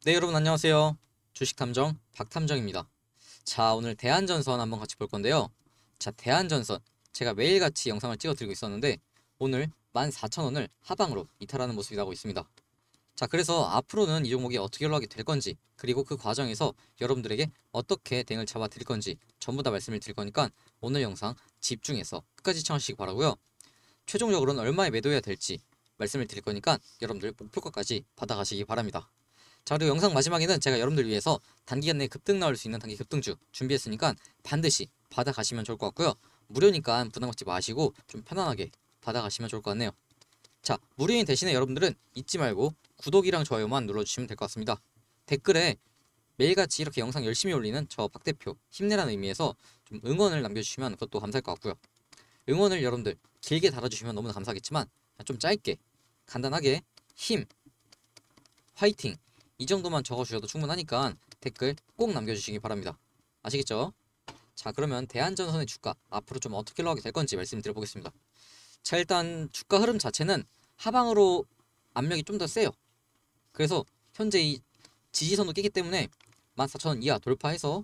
네, 여러분 안녕하세요. 주식탐정 박탐정입니다. 자, 오늘 대한전선 한번 같이 볼 건데요. 자, 대한전선 제가 매일같이 영상을 찍어 드리고 있었는데 오늘 14,000원을 하방으로 이탈하는 모습이 나오고 있습니다. 자, 그래서 앞으로는 이 종목이 어떻게 올라가게 될 건지, 그리고 그 과정에서 여러분들에게 어떻게 대응을 잡아 드릴 건지 전부 다 말씀을 드릴 거니까 오늘 영상 집중해서 끝까지 시청하시기 바라고요. 최종적으로는 얼마에 매도해야 될지 말씀을 드릴 거니까 여러분들 목표가까지 받아가시기 바랍니다. 자, 그리고 영상 마지막에는 제가 여러분들 위해서 단기간 내에 급등 나올 수 있는 단기 급등주 준비했으니까 반드시 받아가시면 좋을 것 같고요. 무료니까 부담 갖지 마시고 좀 편안하게 받아가시면 좋을 것 같네요. 자, 무료인 대신에 여러분들은 잊지 말고 구독이랑 좋아요만 눌러주시면 될 것 같습니다. 댓글에 매일같이 이렇게 영상 열심히 올리는 저 박 대표 힘내라는 의미에서 좀 응원을 남겨주시면 그것도 감사할 것 같고요. 응원을 여러분들 길게 달아주시면 너무나 감사하겠지만 좀 짧게 간단하게 힘, 화이팅 이 정도만 적어주셔도 충분하니까 댓글 꼭 남겨주시기 바랍니다. 아시겠죠? 자, 그러면 대한전선의 주가 앞으로 좀 어떻게 올라가게 될 건지 말씀드려보겠습니다. 자, 일단 주가 흐름 자체는 하방으로 압력이 좀 더 세요. 그래서 현재 이 지지선도 깨기 때문에 14,000원 이하 돌파해서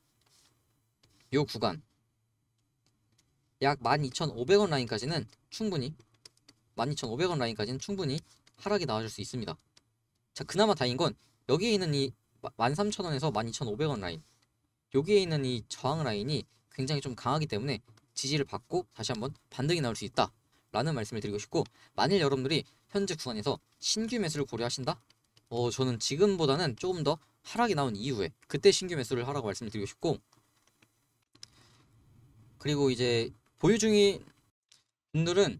요 구간 약 12,500원 라인까지는 충분히 12,500원 라인까지는 충분히 하락이 나와줄 수 있습니다. 자, 그나마 다행인 건 여기에 있는 이 13,000원에서 12,500원 라인, 여기에 있는 이 저항 라인이 굉장히 좀 강하기 때문에 지지를 받고 다시 한번 반등이 나올 수 있다 라는 말씀을 드리고 싶고, 만일 여러분들이 현재 구간에서 신규 매수를 고려하신다? 저는 지금보다는 조금 더 하락이 나온 이후에 그때 신규 매수를 하라고 말씀을 드리고 싶고, 그리고 이제 보유 중인 분들은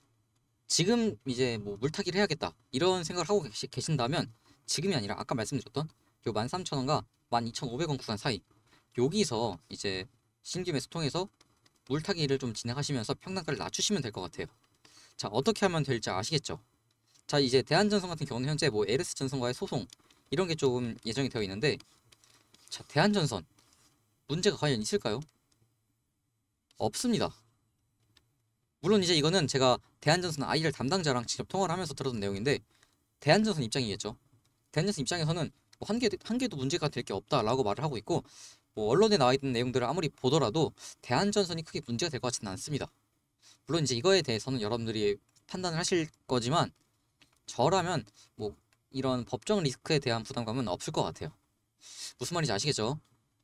지금 이제 뭐 물타기를 해야겠다 이런 생각을 하고 계신다면 지금이 아니라 아까 말씀드렸던 요 13,000원과 12,500원 구간 사이, 여기서 이제 신규 매수 통해서 물타기를 좀 진행하시면서 평단가를 낮추시면 될 것 같아요. 자, 어떻게 하면 될지 아시겠죠? 자, 이제 대한전선 같은 경우는 현재 뭐 LS전선과의 소송 이런 게 조금 예정이 되어 있는데, 자, 대한전선 문제가 과연 있을까요? 없습니다. 물론 이제 이거는 제가 대한전선 IR 담당자랑 직접 통화를 하면서 들었던 내용인데, 대한전선 입장이겠죠. 대한전선 입장에서는 뭐 한 개도 문제가 될 게 없다라고 말을 하고 있고, 뭐 언론에 나와 있는 내용들을 아무리 보더라도 대한전선이 크게 문제가 될 것 같지는 않습니다. 물론 이제 이거에 대해서는 여러분들이 판단을 하실 거지만, 저라면 뭐 이런 법정 리스크에 대한 부담감은 없을 것 같아요. 무슨 말인지 아시겠죠?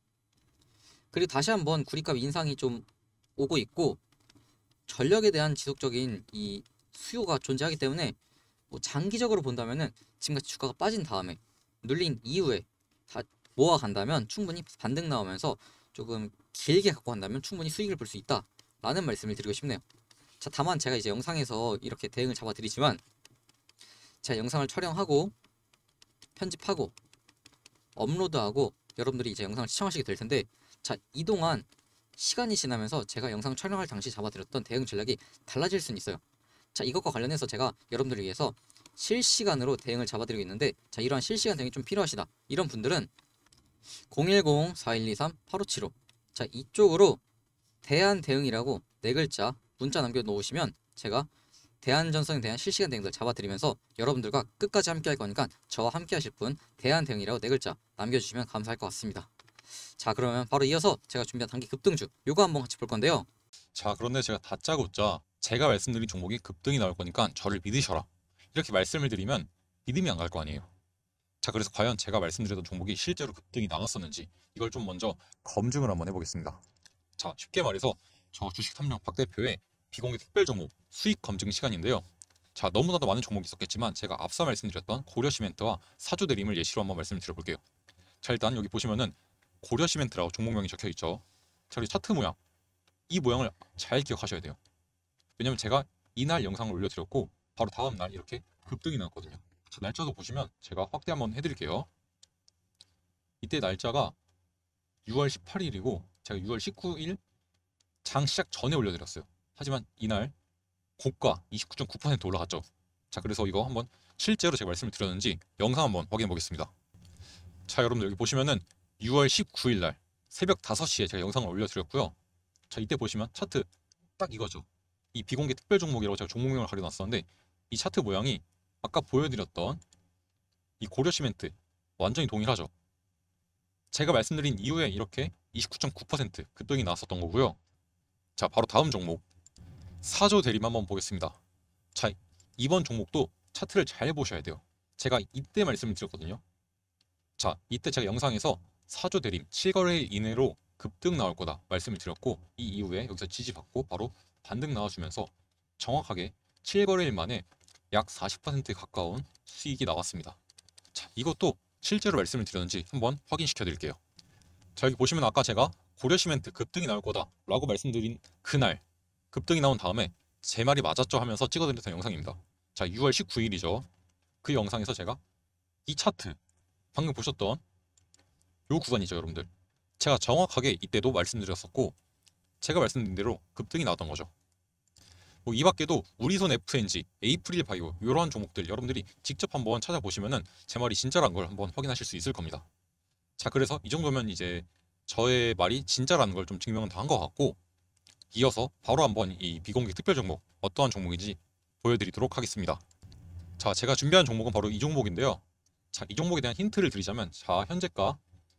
그리고 다시 한번 구리값 인상이 좀 오고 있고, 전력에 대한 지속적인 이 수요가 존재하기 때문에 뭐 장기적으로 본다면은 지금같이 주가가 빠진 다음에 눌린 이후에 다 모아간다면 충분히 반등 나오면서 조금 길게 갖고 간다면 충분히 수익을 볼 수 있다 라는 말씀을 드리고 싶네요. 자, 다만 제가 이제 영상에서 이렇게 대응을 잡아 드리지만, 제가 영상을 촬영하고 편집하고 업로드하고 여러분들이 이제 영상을 시청하시게 될 텐데, 자, 이동안 시간이 지나면서 제가 영상 촬영할 당시 잡아드렸던 대응 전략이 달라질 수는 있어요. 자, 이것과 관련해서 제가 여러분들을 위해서 실시간으로 대응을 잡아드리고 있는데, 자, 이러한 실시간 대응이 좀 필요하시다 이런 분들은 010-4123-8575 자, 이쪽으로 대한대응이라고 네 글자 문자 남겨 놓으시면 제가 대한전선에 대한 실시간 대응들 잡아드리면서 여러분들과 끝까지 함께 할 거니까 저와 함께 하실 분 대한대응이라고 네 글자 남겨주시면 감사할 것 같습니다. 자, 그러면 바로 이어서 제가 준비한 단기 급등주 요거 한번 같이 볼 건데요. 자, 그런데 제가 다짜고짜 제가 말씀드린 종목이 급등이 나올 거니까 저를 믿으셔라, 이렇게 말씀을 드리면 믿음이 안 갈 거 아니에요. 자, 그래서 과연 제가 말씀드렸던 종목이 실제로 급등이 나왔었는지 이걸 좀 먼저 검증을 한번 해보겠습니다. 자, 쉽게 말해서 저 주식탐정 박 대표의 비공개 특별 종목 수익 검증 시간인데요. 자, 너무나도 많은 종목이 있었겠지만 제가 앞서 말씀드렸던 고려시멘트와 사주대림을 예시로 한번 말씀을 드려볼게요. 자, 일단 여기 보시면은 고려시멘트라고 종목명이 적혀 있죠. 자, 그리고 차트 모양, 이 모양을 잘 기억하셔야 돼요. 왜냐면 제가 이날 영상을 올려드렸고 바로 다음날 이렇게 급등이 나왔거든요. 자, 날짜도 보시면 제가 확대 한번 해드릴게요. 이때 날짜가 6월 18일이고 제가 6월 19일 장 시작 전에 올려드렸어요. 하지만 이날 고가 29.9% 올라갔죠. 자, 그래서 이거 한번 실제로 제가 말씀을 드렸는지 영상 한번 확인해 보겠습니다. 자, 여러분들 여기 보시면은 6월 19일 날 새벽 5시에 제가 영상을 올려드렸고요. 자, 이때 보시면 차트 딱 이거죠. 이 비공개 특별 종목이라고 제가 종목명을 가려놨었는데, 이 차트 모양이 아까 보여드렸던 이 고려시멘트 완전히 동일하죠. 제가 말씀드린 이후에 이렇게 29.9% 급등이 나왔었던 거고요. 자, 바로 다음 종목 사조 대림 한번 보겠습니다. 자, 이번 종목도 차트를 잘 보셔야 돼요. 제가 이때 말씀을 드렸거든요. 자, 이때 제가 영상에서 사조 대림 7거래일 이내로 급등 나올 거다 말씀을 드렸고, 이 이후에 여기서 지지받고 바로 반등 나와주면서 정확하게 7거래일 만에 약 40% 가까운 수익이 나왔습니다. 자, 이것도 실제로 말씀을 드렸는지 한번 확인시켜 드릴게요. 자, 여기 보시면 아까 제가 고려시멘트 급등이 나올 거다 라고 말씀드린 그날 급등이 나온 다음에 제 말이 맞았죠 하면서 찍어드렸던 영상입니다. 자, 6월 19일이죠. 그 영상에서 제가 이 차트 방금 보셨던 요 구간이죠, 여러분들. 제가 정확하게 이때도 말씀드렸었고, 제가 말씀드린 대로 급등이 나왔던 거죠. 뭐 이 밖에도 우리손 FNG, 에이프릴 바이오 이러한 종목들 여러분들이 직접 한번 찾아보시면은 제 말이 진짜란 걸 한번 확인하실 수 있을 겁니다. 자, 그래서 이 정도면 이제 저의 말이 진짜라는 걸 좀 증명은 다 한 것 같고, 이어서 바로 한번 이 비공개 특별 종목 어떠한 종목인지 보여드리도록 하겠습니다. 자, 제가 준비한 종목은 바로 이 종목인데요. 자, 이 종목에 대한 힌트를 드리자면, 자, 현재가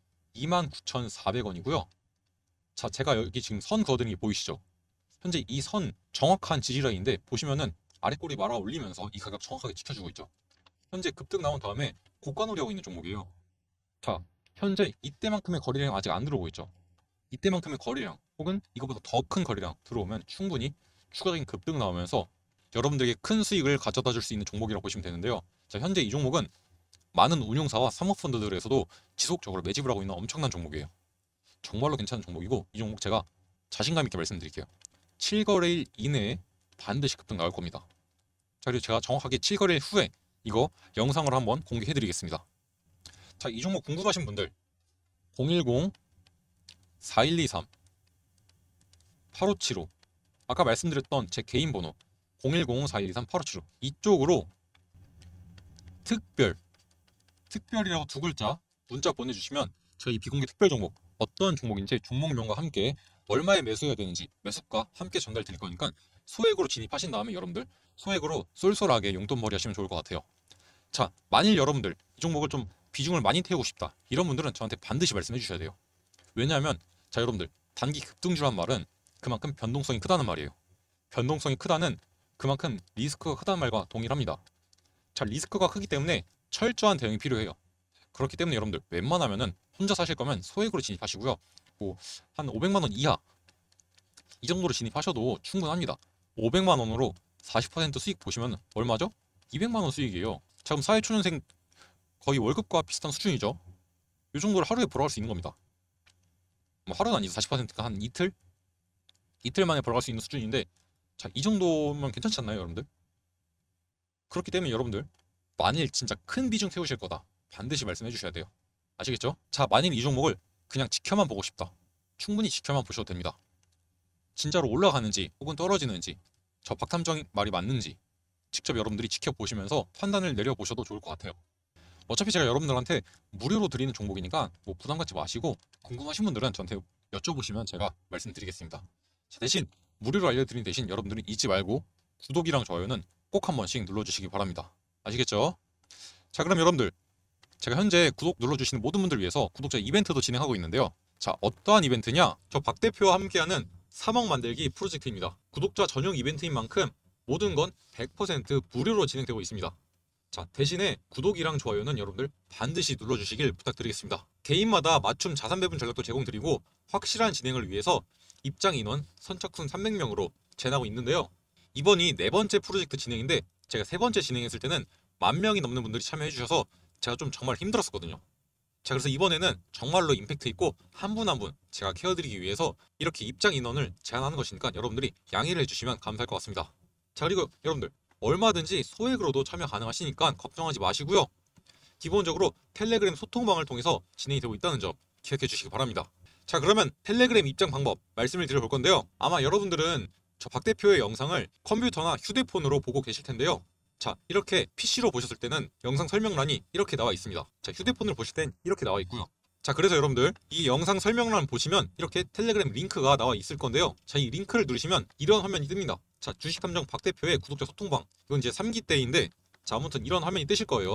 29,400원이고요. 자, 제가 여기 지금 선 그어드린 게 보이시죠? 현재 이 선 정확한 지지라인인데 보시면은 아래 꼬리 말아 올리면서 이 가격 정확하게 지켜주고 있죠. 현재 급등 나온 다음에 고가 노리하고 있는 종목이에요. 자, 현재 이때만큼의 거래량 아직 안 들어오고 있죠. 이때만큼의 거래량 혹은 이거보다 더 큰 거래량 들어오면 충분히 추가적인 급등 나오면서 여러분들에게 큰 수익을 가져다 줄 수 있는 종목이라고 보시면 되는데요. 자, 현재 이 종목은 많은 운용사와 사모펀드들에서도 지속적으로 매집을 하고 있는 엄청난 종목이에요. 정말로 괜찮은 종목이고, 이 종목 제가 자신감 있게 말씀드릴게요. 7거래일 이내에 반드시 급등 나올 겁니다. 자, 그리고 제가 정확하게 7거래일 후에 이거 영상을 한번 공개해 드리겠습니다. 자, 이 종목 궁금하신 분들 010-4123-8575 아까 말씀드렸던 제 개인 번호 010-4123-8575 이쪽으로 특별이라고 두 글자 문자 보내주시면 저희 비공개 특별 종목 어떤 종목인지 종목명과 함께 얼마에 매수해야 되는지 매수가 함께 전달 드릴 거니까 소액으로 진입하신 다음에 여러분들 소액으로 쏠쏠하게 용돈벌이 하시면 좋을 것 같아요. 자, 만일 여러분들 이 종목을 좀 비중을 많이 태우고 싶다 이런 분들은 저한테 반드시 말씀해 주셔야 돼요. 왜냐하면 자, 여러분들 단기 급등주란 말은 그만큼 변동성이 크다는 말이에요. 변동성이 크다는 그만큼 리스크가 크다는 말과 동일합니다. 자, 리스크가 크기 때문에 철저한 대응이 필요해요. 그렇기 때문에 여러분들 웬만하면은 혼자 사실 거면 소액으로 진입하시고요. 뭐 한 500만 원 이하 이 정도로 진입하셔도 충분합니다. 500만 원으로 40% 수익 보시면 얼마죠? 200만 원 수익이에요. 자, 그럼 사회초년생 거의 월급과 비슷한 수준이죠. 이 정도를 하루에 벌어갈 수 있는 겁니다. 뭐 하루는 아니죠. 40%가 한 이틀? 이틀 만에 벌어갈 수 있는 수준인데, 자, 이 정도면 괜찮지 않나요, 여러분들? 그렇기 때문에 여러분들 만일 진짜 큰 비중 태우실 거다 반드시 말씀해 주셔야 돼요. 아시겠죠? 자, 만일 이 종목을 그냥 지켜만 보고 싶다. 충분히 지켜만 보셔도 됩니다. 진짜로 올라가는지 혹은 떨어지는지 저 박탐정 말이 맞는지 직접 여러분들이 지켜보시면서 판단을 내려보셔도 좋을 것 같아요. 어차피 제가 여러분들한테 무료로 드리는 종목이니까 뭐 부담 갖지 마시고 궁금하신 분들은 저한테 여쭤보시면 제가 말씀드리겠습니다. 자, 대신 무료로 알려드린 대신 여러분들은 잊지 말고 구독이랑 좋아요는 꼭 한 번씩 눌러주시기 바랍니다. 아시겠죠? 자, 그럼 여러분들 제가 현재 구독 눌러주시는 모든 분들 위해서 구독자 이벤트도 진행하고 있는데요. 자, 어떠한 이벤트냐? 저 박 대표와 함께하는 3억 만들기 프로젝트입니다. 구독자 전용 이벤트인 만큼 모든 건 100% 무료로 진행되고 있습니다. 자, 대신에 구독이랑 좋아요는 여러분들 반드시 눌러주시길 부탁드리겠습니다. 개인마다 맞춤 자산 배분 전략도 제공드리고 확실한 진행을 위해서 입장 인원 선착순 300명으로 재나고 있는데요. 이번이 네 번째 프로젝트 진행인데 제가 세 번째 진행했을 때는 10,000명이 넘는 분들이 참여해 주셔서 제가 좀 정말 힘들었었거든요. 자, 그래서 이번에는 정말로 임팩트 있고 한 분 한 분 제가 케어드리기 위해서 이렇게 입장 인원을 제한하는 것이니까 여러분들이 양해를 해주시면 감사할 것 같습니다. 자, 그리고 여러분들 얼마든지 소액으로도 참여 가능하시니까 걱정하지 마시고요. 기본적으로 텔레그램 소통방을 통해서 진행이 되고 있다는 점 기억해 주시기 바랍니다. 자, 그러면 텔레그램 입장 방법 말씀을 드려볼 건데요. 아마 여러분들은 저 박 대표의 영상을 컴퓨터나 휴대폰으로 보고 계실 텐데요. 자, 이렇게 PC로 보셨을 때는 영상 설명란이 이렇게 나와 있습니다. 자, 휴대폰을 보실 땐 이렇게 나와 있고요. 자, 그래서 여러분들 이 영상 설명란 보시면 이렇게 텔레그램 링크가 나와 있을 건데요. 자, 이 링크를 누르시면 이런 화면이 뜹니다. 자, 주식탐정 박 대표의 구독자 소통방. 이건 이제 3기 때인데 자, 아무튼 이런 화면이 뜨실 거예요.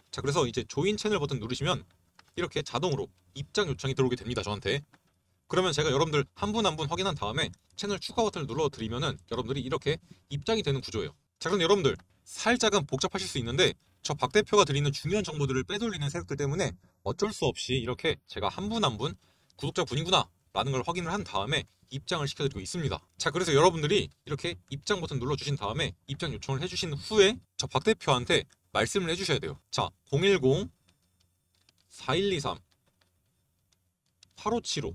자, 그래서 이제 조인 채널 버튼 누르시면 이렇게 자동으로 입장 요청이 들어오게 됩니다, 저한테. 그러면 제가 여러분들 한 분 한 분 확인한 다음에 채널 추가 버튼을 눌러드리면은 여러분들이 이렇게 입장이 되는 구조예요. 자, 그런데 여러분들 살짝은 복잡하실 수 있는데 저 박 대표가 드리는 중요한 정보들을 빼돌리는 세력들 때문에 어쩔 수 없이 이렇게 제가 한 분 한 분 구독자 분이구나 라는 걸 확인을 한 다음에 입장을 시켜드리고 있습니다. 자, 그래서 여러분들이 이렇게 입장 버튼 눌러주신 다음에 입장 요청을 해주신 후에 저 박 대표한테 말씀을 해주셔야 돼요. 자, 010-4123-8575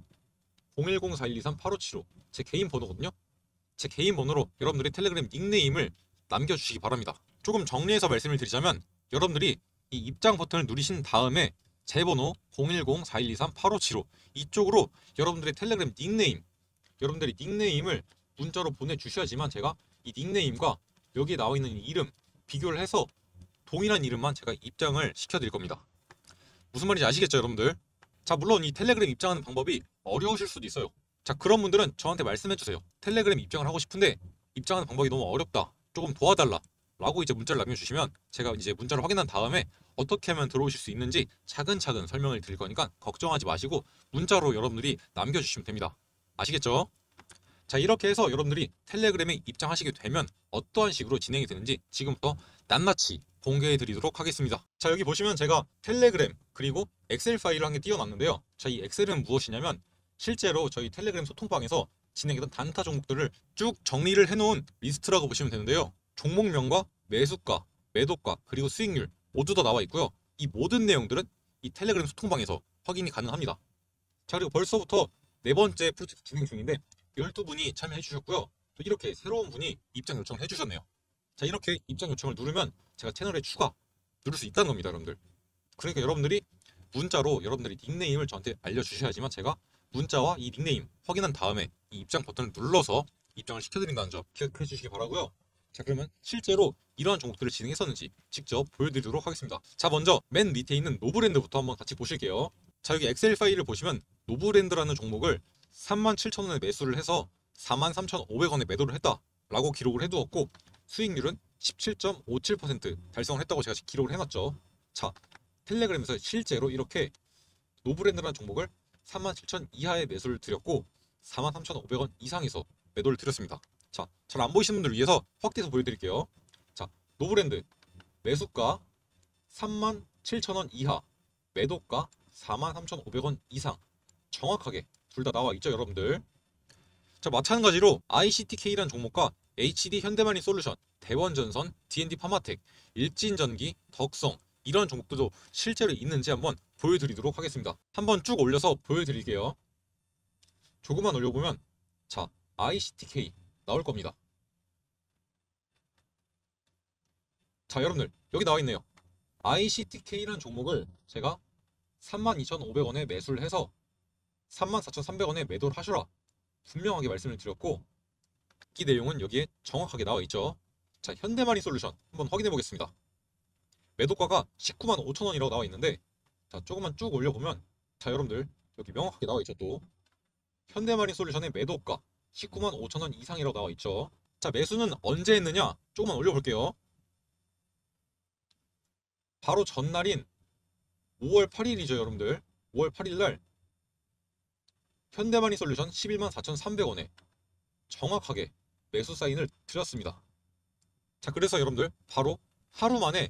010-4123-8575 제 개인 번호거든요. 제 개인 번호로 여러분들이 텔레그램 닉네임을 남겨주시기 바랍니다. 조금 정리해서 말씀을 드리자면 여러분들이 이 입장 버튼을 누르신 다음에 제 번호 010-4123-8575 이쪽으로 여러분들의 텔레그램 닉네임, 여러분들이 닉네임을 문자로 보내주셔야지만 제가 이 닉네임과 여기에 나와 있는 이름 비교를 해서 동일한 이름만 제가 입장을 시켜드릴 겁니다. 무슨 말인지 아시겠죠, 여러분들? 자, 물론 이 텔레그램 입장하는 방법이 어려우실 수도 있어요. 자, 그런 분들은 저한테 말씀해주세요. 텔레그램 입장을 하고 싶은데 입장하는 방법이 너무 어렵다, 조금 도와달라 라고 이제 문자를 남겨주시면 제가 이제 문자를 확인한 다음에 어떻게 하면 들어오실 수 있는지 차근차근 설명을 드릴 거니까 걱정하지 마시고 문자로 여러분들이 남겨주시면 됩니다. 아시겠죠? 자, 이렇게 해서 여러분들이 텔레그램에 입장하시게 되면 어떠한 식으로 진행이 되는지 지금부터 낱낱이 공개해 드리도록 하겠습니다. 자, 여기 보시면 제가 텔레그램 그리고 엑셀 파일을 한 개 띄워놨는데요. 자, 이 엑셀은 무엇이냐면 실제로 저희 텔레그램 소통방에서 진행했던 단타 종목들을 쭉 정리를 해놓은 리스트라고 보시면 되는데요. 종목명과 매수가, 매도가, 그리고 수익률 모두 다 나와 있고요. 이 모든 내용들은 이 텔레그램 소통방에서 확인이 가능합니다. 자, 그리고 벌써부터 네 번째 프로젝트 진행 중인데 12분이 참여해 주셨고요. 또 이렇게 새로운 분이 입장 요청을 해주셨네요. 자, 이렇게 입장 요청을 누르면 제가 채널에 추가 누를 수 있다는 겁니다, 여러분들. 그러니까 여러분들이 문자로 여러분들이 닉네임을 저한테 알려주셔야지만 제가 문자와 이 닉네임 확인한 다음에 이 입장 버튼을 눌러서 입장을 시켜드린다는 점 기억해 주시기 바라고요. 자, 그러면 실제로 이러한 종목들을 진행했었는지 직접 보여드리도록 하겠습니다. 자, 먼저 맨 밑에 있는 노브랜드부터 한번 같이 보실게요. 자, 여기 엑셀 파일을 보시면 노브랜드라는 종목을 37,000원에 매수를 해서 43,500원에 매도를 했다라고 기록을 해두었고 수익률은 17.57% 달성을 했다고 제가 기록을 해놨죠. 자, 텔레그램에서 실제로 이렇게 노브랜드라는 종목을 37,000 이하의 매수를 드렸고 43,500원 이상에서 매도를 드렸습니다. 자, 잘 안 보이시는 분들을 위해서 확대해서 보여드릴게요. 자, 노브랜드 매수가 37,000원 이하, 매도가 43,500원 이상 정확하게 둘 다 나와 있죠, 여러분들. 자, 마찬가지로 ICTK라는 종목과 HD 현대마린 솔루션, 대원전선, D&D 파마텍, 일진전기, 덕성 이런 종목들도 실제로 있는지 한번 보여드리도록 하겠습니다. 한번 쭉 올려서 보여드릴게요. 조금만 올려보면 자, ICTK 나올 겁니다. 자, 여러분들 여기 나와 있네요. ICTK라는 종목을 제가 32,500원에 매수를 해서 34,300원에 매도를 하셔라 분명하게 말씀을 드렸고 이 내용은 여기에 정확하게 나와 있죠. 자, 현대마린 솔루션 한번 확인해 보겠습니다. 매도가가 195,000원이라고 나와 있는데 자, 조금만 쭉 올려보면 자, 여러분들 여기 명확하게 나와 있죠. 또 현대마린 솔루션의 매도가 195,000원 이상이라고 나와 있죠. 자, 매수는 언제 했느냐 조금만 올려볼게요. 바로 전날인 5월 8일이죠, 여러분들. 5월 8일날 현대마린 솔루션 114,300원에 정확하게 매수 사인을 드렸습니다. 자, 그래서 여러분들 바로 하루 만에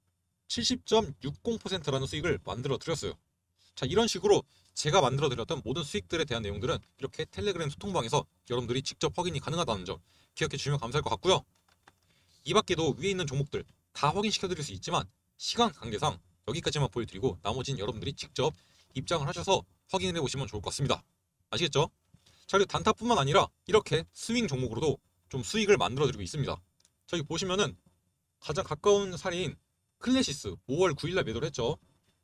70.60%라는 수익을 만들어 드렸어요. 자, 이런 식으로 제가 만들어 드렸던 모든 수익들에 대한 내용들은 이렇게 텔레그램 소통방에서 여러분들이 직접 확인이 가능하다는 점 기억해 주시면 감사할 것 같고요. 이 밖에도 위에 있는 종목들 다 확인시켜 드릴 수 있지만 시간 관계상 여기까지만 보여드리고 나머지는 여러분들이 직접 입장을 하셔서 확인을 해보시면 좋을 것 같습니다. 아시겠죠? 자, 그리고 단타뿐만 아니라 이렇게 스윙 종목으로도 좀 수익을 만들어 드리고 있습니다. 저기 보시면은 가장 가까운 사례인 클래시스 5월 9일날 매도를 했죠.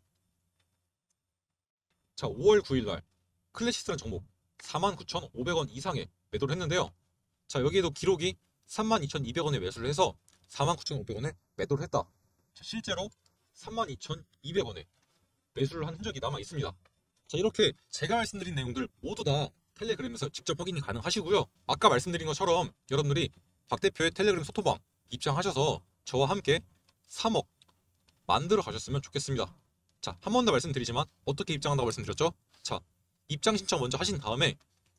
자, 5월 9일날 클래시스라는 종목 49,500원 이상에 매도를 했는데요. 자, 여기에도 기록이 32,200원에 매수를 해서 49,500원에 매도를 했다. 자, 실제로 32,200원에 매수를 한 흔적이 남아 있습니다. 자, 이렇게 제가 말씀드린 내용들 모두 다 텔레그램에서 직접 확인이 가능하시고요. 아까 말씀드린 것처럼 여러분들이 박 대표의 텔레그램 소통방 입장하셔서 저와 함께 3억 만들어 가셨으면 좋겠습니다. 자, 한 번 더 말씀드리지만 어떻게 입장한다고 말씀드렸죠? 자, 입장 신청 먼저 하신 다음에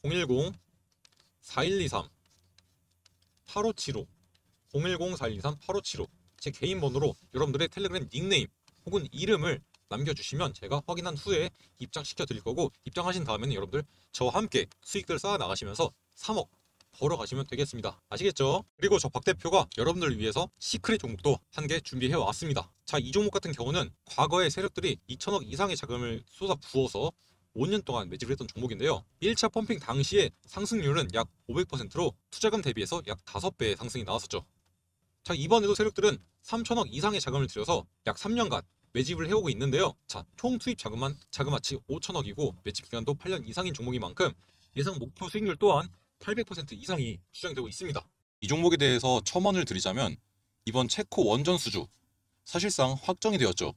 010-4123-8575 010-4123-8575 제 개인 번호로 여러분들의 텔레그램 닉네임 혹은 이름을 남겨주시면 제가 확인한 후에 입장시켜 드릴 거고, 입장하신 다음에는 여러분들 저와 함께 수익들 쌓아 나가시면서 3억 벌어가시면 되겠습니다. 아시겠죠? 그리고 저 박 대표가 여러분들을 위해서 시크릿 종목도 한 개 준비해 왔습니다. 자, 이 종목 같은 경우는 과거의 세력들이 2천억 이상의 자금을 쏟아 부어서 5년 동안 매집을 했던 종목인데요. 1차 펌핑 당시에 상승률은 약 500%로 투자금 대비해서 약 5배의 상승이 나왔었죠. 자, 이번에도 세력들은 3천억 이상의 자금을 들여서 약 3년간 매집을 해오고 있는데요. 자, 총 투입 자금만 자그마치 5천억이고 매집 기간도 8년 이상인 종목인 만큼 예상 목표 수익률 또한 800% 이상이 추정되고 있습니다. 이 종목에 대해서 첨언을 드리자면 이번 체코 원전 수주 사실상 확정이 되었죠.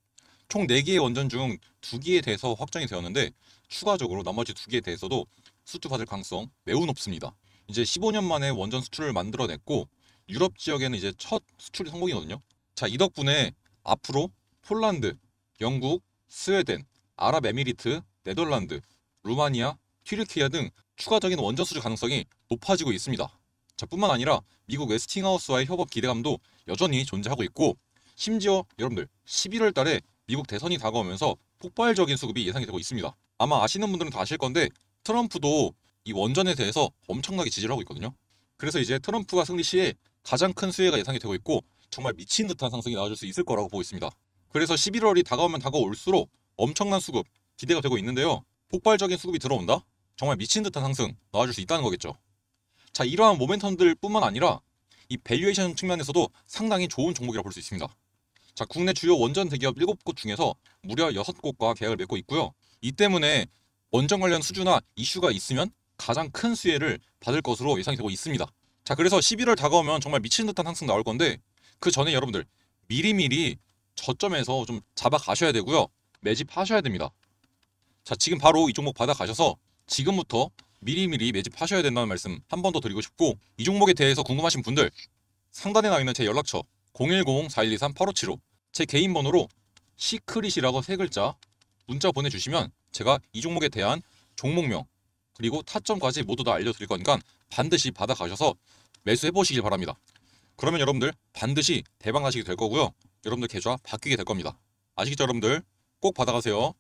총 4개의 원전 중 2개에 대해서 확정이 되었는데 추가적으로 나머지 2개에 대해서도 수주받을 가능성 매우 높습니다. 이제 15년 만에 원전 수출을 만들어냈고 유럽 지역에는 이제 첫 수출이 성공이거든요. 자, 이 덕분에 앞으로 폴란드, 영국, 스웨덴, 아랍에미리트, 네덜란드, 루마니아, 튀르키예 등 추가적인 원전 수주 가능성이 높아지고 있습니다. 자, 뿐만 아니라 미국 웨스팅하우스와의 협업 기대감도 여전히 존재하고 있고, 심지어 여러분들 11월 달에 미국 대선이 다가오면서 폭발적인 수급이 예상이 되고 있습니다. 아마 아시는 분들은 다 아실 건데 트럼프도 이 원전에 대해서 엄청나게 지지를 하고 있거든요. 그래서 이제 트럼프가 승리 시에 가장 큰 수혜가 예상이 되고 있고 정말 미친 듯한 상승이 나와줄 수 있을 거라고 보고 있습니다. 그래서 11월이 다가오면 다가올수록 엄청난 수급 기대가 되고 있는데요. 폭발적인 수급이 들어온다? 정말 미친 듯한 상승 나와줄 수 있다는 거겠죠. 자, 이러한 모멘텀들 뿐만 아니라 이 밸류에이션 측면에서도 상당히 좋은 종목이라고 볼 수 있습니다. 자, 국내 주요 원전 대기업 7곳 중에서 무려 6곳과 계약을 맺고 있고요. 이 때문에 원전 관련 수주나 이슈가 있으면 가장 큰 수혜를 받을 것으로 예상이 되고 있습니다. 자, 그래서 11월 다가오면 정말 미친 듯한 상승 나올 건데 그 전에 여러분들 미리미리 저점에서 좀 잡아 가셔야 되고요. 매집하셔야 됩니다. 자, 지금 바로 이 종목 받아 가셔서 지금부터 미리미리 매집하셔야 된다는 말씀 한 번 더 드리고 싶고, 이 종목에 대해서 궁금하신 분들 상단에 나와 있는 제 연락처 010-4123-8575 제 개인 번호로 시크릿이라고 3글자 문자 보내주시면 제가 이 종목에 대한 종목명 그리고 타점까지 모두 다 알려드릴 거니까 반드시 받아 가셔서 매수해 보시길 바랍니다. 그러면 여러분들 반드시 대박 나시게 될 거고요. 여러분들 계좌 바뀌게 될 겁니다. 아시겠죠 여러분들? 꼭 받아가세요.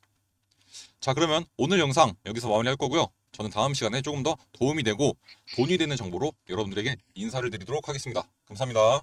자, 그러면 오늘 영상 여기서 마무리할 거고요. 저는 다음 시간에 조금 더 도움이 되고 돈이 되는 정보로 여러분들에게 인사를 드리도록 하겠습니다. 감사합니다.